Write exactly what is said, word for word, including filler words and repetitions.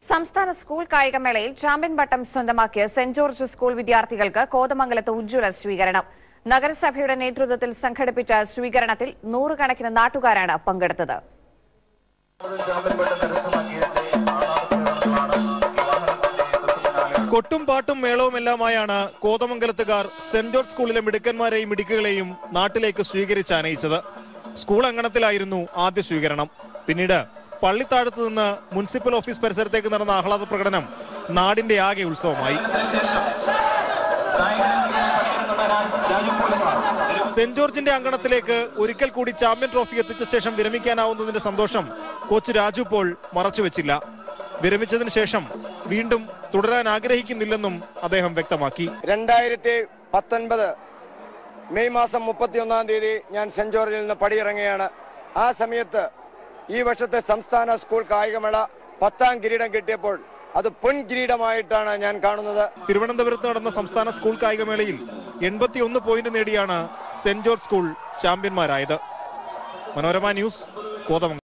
സംസ്ഥാന school കായികമേളയിൽ champion പട്ടം സ്വന്തമാക്കിയ saint George school വിദ്യാർത്ഥികൾക്ക് കോതമംഗലത്ത് ഉജ്ജ്വല സ്വീകരണം. നഗരസഭയുടെ നേതൃത്വത്തിൽ സംഘടിപ്പിച്ച സ്വീകരണത്തിൽ നൂറുകണക്കിന് നാട്ടുകാരാണ് പങ്കെടുത്തത്. കൊട്ടും പാട്ടും മേളവുമെല്ലാമായാണ് കോതമംഗലത്തുകാർ സെന്റ് ജോർജ് സ്കൂളിലെ മിടുക്കന്മാരെയും മിടുക്കുകളെയും നാട്ടിലേക്ക് സ്വീകരിച്ചാനയിച്ചത്. സ്കൂൾ അങ്കണത്തിലായിരുന്നു ആദ്യ സ്വീകരണം. പിന്നീട് പള്ളിത്താഴത്ത് നിന്ന് മുനിസിപ്പൽ ഓഫീസ് പരിസരത്തേക്ക് നടന്ന ആഹ്ലാദ പ്രകടനം നാടിന്റെ ആകെ ഉത്സവമായി. സെന്റ് ജോർജിന്റെ അങ്കണത്തിലേക്ക് ഒരിക്കൽ കൂടി ചാമ്പ്യൻ ട്രോഫി എത്തിച്ച ശേഷം വിരമിക്കാനാവുന്നതിന്റെ സന്തോഷം കോച്ച് രാജു പോൾ മറച്ചുവെച്ചില്ല. വിരമിച്ചതിന് ശേഷം വീണ്ടും തുടരാൻ ആഗ്രഹിക്കുന്നില്ലെന്നും അദ്ദേഹം വ്യക്തമാക്കി. രണ്ടായിരത്തി പത്തൊൻപത് മെയ് മാസം മുപ്പത്തി ഒന്നാം തീയതി ഞാൻ സെന്റ് ജോർജിൽ നിന്ന് പടിയിറങ്ങുകയാണ്. ആ സമയത്ത് ഈ വർഷത്തെ സംസ്ഥാന സ്കൂൾ കായികമേള പത്താം കിരീടം കിട്ടിയപ്പോൾ അത് പൊൻ കിരീടമായിട്ടാണ് ഞാൻ കാണുന്നത്. തിരുവനന്തപുരത്ത് നടന്ന സംസ്ഥാന സ്കൂൾ കായികമേളയിൽ എൺപത്തിയൊന്ന് പോയിന്റ് നേടിയാണ് സെന്റ് ജോർജ് സ്കൂൾ ചാമ്പ്യന്മാരായത്. മനോരമ ന്യൂസ്, കോതമംഗലം.